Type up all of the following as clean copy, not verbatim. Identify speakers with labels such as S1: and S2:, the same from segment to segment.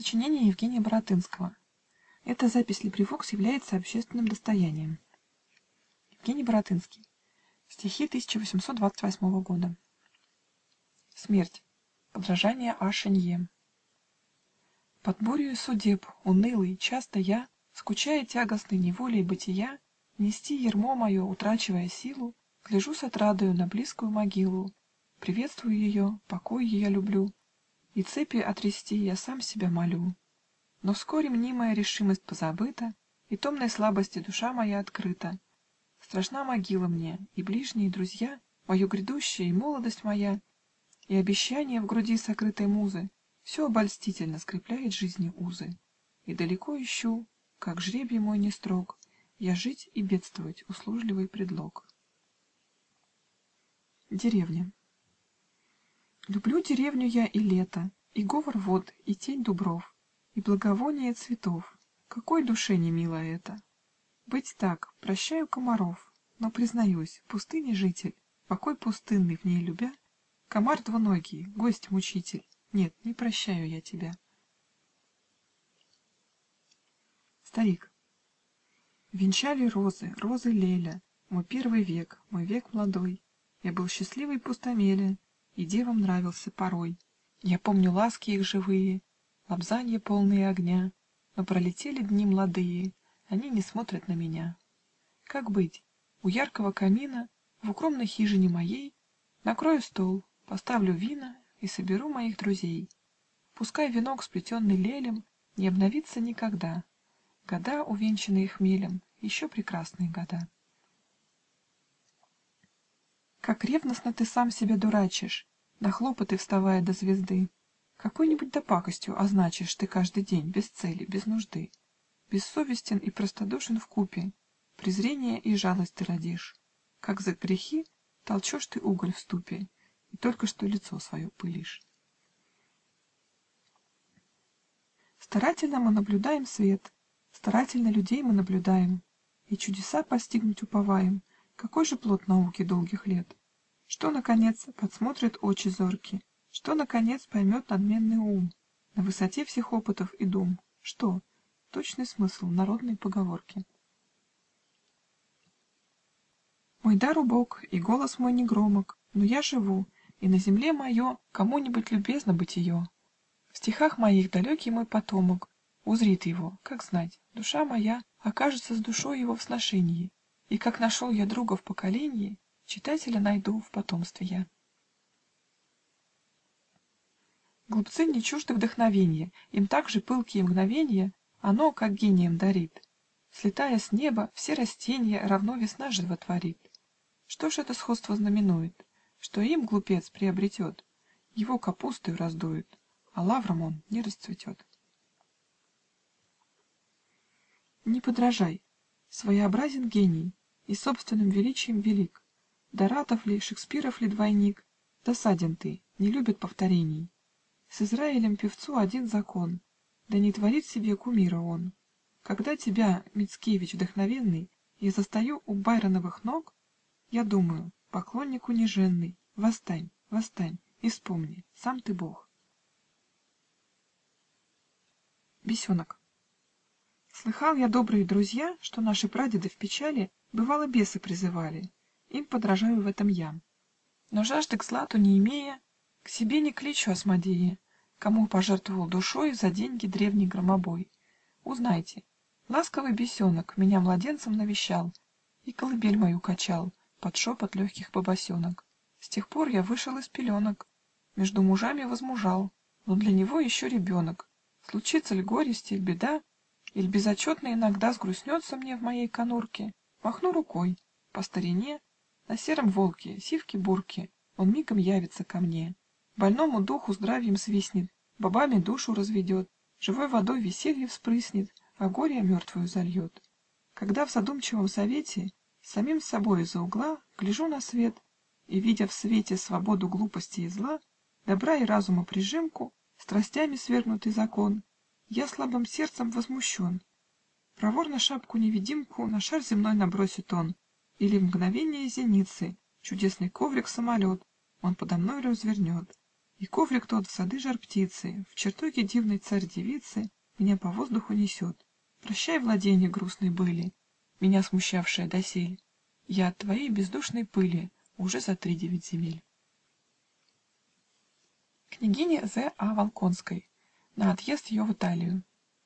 S1: Сочинение Евгения Баратынского. Эта запись LibriVox является общественным достоянием. Евгений Баратынский. Стихи 1828 года. Смерть. Подражание А. Шенье. Под бурею судеб, унылый, часто я, скучая тягостной неволей бытия, нести ярмо мое, утрачивая силу, гляжу с отрадою на близкую могилу, приветствую ее, покой ее люблю, и цепи отрясти я сам себя молю. Но вскоре мнимая решимость позабыта, и томной слабости душа моя открыта. Страшна могила мне, и ближние друзья, мое грядущее и молодость моя, и обещание в груди сокрытой музы все обольстительно скрепляет жизни узы. И далеко ищу, как жребий мой не строг, я жить и бедствовать услужливый предлог. Деревня. Люблю деревню я и лето, и говор вод, и тень дубров, и благовоние цветов. Какой душе не мило это! Быть так, прощаю комаров, но, признаюсь, пустыни житель, покой пустынный в ней любя, комар двуногий, гость-мучитель, нет, не прощаю я тебя. Старик. Венчали розы, розы Леля, мой первый век, мой век младой. Я был счастливый пустомеля, и девам нравился порой. Я помню ласки их живые, лобзанья полные огня, но пролетели дни младые, они не смотрят на меня. Как быть? У яркого камина, в укромной хижине моей, накрою стол, поставлю вина и соберу моих друзей. Пускай венок, сплетенный лелем, не обновится никогда. Года, увенчанные хмелем, еще прекрасные года. Как ревностно ты сам себя дурачишь, на хлопоты вставая до звезды. Какой-нибудь да пакостью означишь ты каждый день, без цели, без нужды. Бессовестен и простодушен вкупе, презрение и жалость ты родишь. Как за грехи толчешь ты уголь в ступе, и только что лицо свое пылишь. Старательно мы наблюдаем свет, старательно людей мы наблюдаем, и чудеса постигнуть уповаем. Какой же плод науки долгих лет? Что, наконец, подсмотрят очи зорки? Что, наконец, поймет надменный ум на высоте всех опытов и дум? Что? Точный смысл народной поговорки. Мой дар убог, и голос мой не громок, но я живу, и на земле мое кому-нибудь любезно бытие. В стихах моих далекий мой потомок узрит его, как знать, душа моя окажется с душой его в сношении, и как нашел я друга в поколенье, читателя найду в потомстве я. Глупцы не чужды вдохновенья, им также пылкие мгновенья оно, как гением, дарит. Слетая с неба, все растенья равно весна животворит. Что ж это сходство знаменует? Что им глупец приобретет, его капустою раздует, а лавром он не расцветет. Не подражай. Своеобразен гений и собственным величием велик. Доратов ли, Шекспиров ли двойник, досаден ты, не любит повторений. С Израилем певцу один закон, да не творит себе кумира он. Когда тебя, Мицкевич вдохновенный, я застаю у Байроновых ног, я думаю, поклонник униженный, восстань, восстань и вспомни, сам ты бог. Бесенок. Слыхал я, добрые друзья, что наши прадеды в печали бывало бесы призывали. Им подражаю в этом я. Но жажды к злату не имея, к себе не кличу Асмодея, кому пожертвовал душой за деньги древний громобой. Узнайте, ласковый бесенок меня младенцем навещал и колыбель мою качал под шепот легких бабасенок. С тех пор я вышел из пеленок, между мужами возмужал, но для него еще ребенок. Случится ли горесть иль беда, иль безотчетно иногда сгрустнется мне в моей конурке, махну рукой, по старине, на сером волке, сивке-бурке, он мигом явится ко мне. Больному духу здравьем свистнет, бобами душу разведет, живой водой веселье вспрыснет, а горе мертвую зальет. Когда в задумчивом совете самим собой из-за угла гляжу на свет и, видя в свете свободу глупости и зла, добра и разума прижимку, страстями свергнутый закон, я слабым сердцем возмущен. Проворно шапку-невидимку на шар земной набросит он, или в мгновение зеницы чудесный коврик-самолет он подо мной развернет. И коврик тот в сады жар-птицы, в чертоге дивной царь-девицы меня по воздуху несет. Прощай, владенья грустной были, меня смущавшая досель. Я от твоей бездушной пыли уже за 3-9 земель. Княгине З. А. Волконской на отъезд ее в Италию.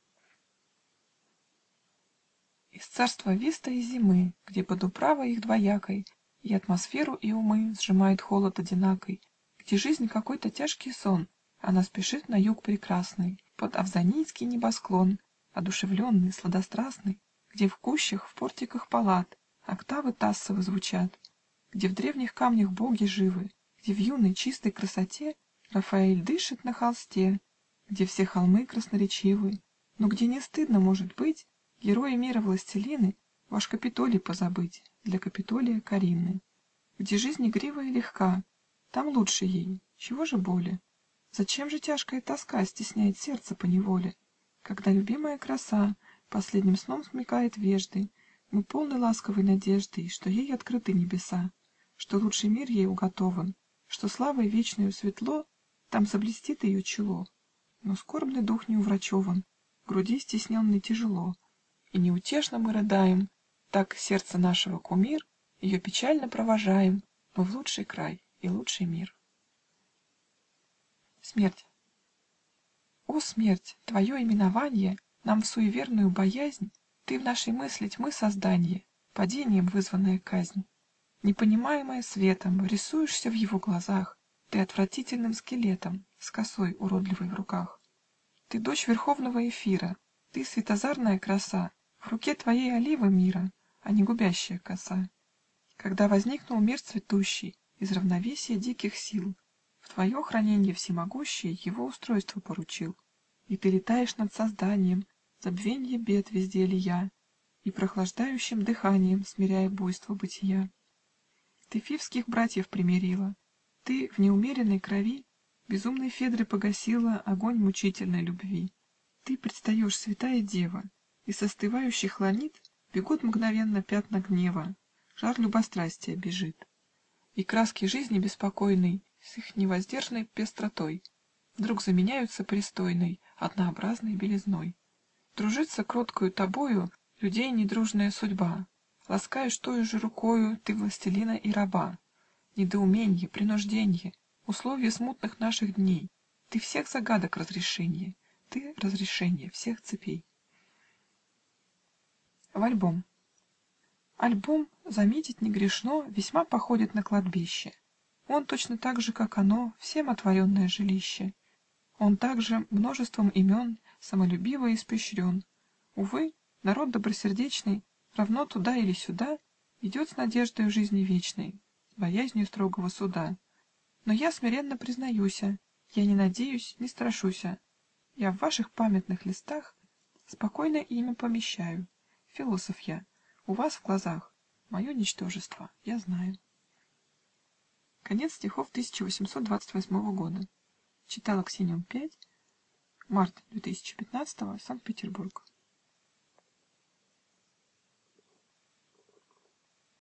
S1: Из царства виста и зимы, где под управой их двоякой и атмосферу и умы сжимает холод одинакой, где жизнь какой-то тяжкий сон, она спешит на юг прекрасный, под Авзанийский небосклон, одушевленный, сладострастный, где в кущах, в портиках палат октавы Тассовы звучат, где в древних камнях боги живы, где в юной чистой красоте Рафаэль дышит на холсте, где все холмы красноречивы, но где не стыдно, может быть, герои мира властелины ваш Капитолий позабыть для Капитолия Карины, где жизнь игрива и легка, там лучше ей, чего же боле? Зачем же тяжкая тоска стесняет сердце поневоле, когда любимая краса последним сном смекает вежды, мы полны ласковой надежды, что ей открыты небеса, что лучший мир ей уготован, что славой вечною светло там заблестит ее чело. Но скорбный дух не уврачован, в груди стесненный тяжело, и неутешно мы рыдаем, так сердце нашего кумир, ее печально провожаем мы в лучший край и лучший мир. Смерть. О, смерть, твое именованье нам в суеверную боязнь, ты в нашей мысли тьмы созданье, падением вызванная казнь. Непонимаемая светом, рисуешься в его глазах, ты отвратительным скелетом с косой уродливой в руках. Ты дочь верховного эфира, ты светозарная краса, в руке твоей оливы мира, а не губящая коса. Когда возникнул мир цветущий из равновесия диких сил, в твое храненье всемогущий его устройство поручил, и ты летаешь над созданием, забвенье бед везде лия, и прохлаждающим дыханием смиряя буйство бытия. Ты фивских братьев примирила, ты в неумеренной крови безумной Федры погасила огонь мучительной любви. Ты предстаешь, святая дева, и с остывающих ланит бегут мгновенно пятна гнева, жар любострастия бежит. И краски жизни беспокойной с их невоздержанной пестротой вдруг заменяются пристойной, однообразной белизной. Дружится кроткою тобою людей недружная судьба, ласкаешь тою же рукою ты властелина и раба. Недоуменье, принужденье, условия смутных наших дней, ты всех загадок разрешенье, ты разрешенье всех цепей. В альбом. Альбом, заметить не грешно, весьма походит на кладбище. Он точно так же, как оно, всем отворенное жилище. Он также множеством имен самолюбиво испещрен. Увы, народ добросердечный равно туда или сюда идет с надеждою жизни вечной, боязнью строгого суда. Но я смиренно признаюся, я не надеюсь, не страшуся. Я в ваших памятных листах спокойно имя помещаю. Философ я, у вас в глазах мое ничтожество я знаю. Конец стихов 1828 года. Читала Ксения 5, март 2015, Санкт-Петербург.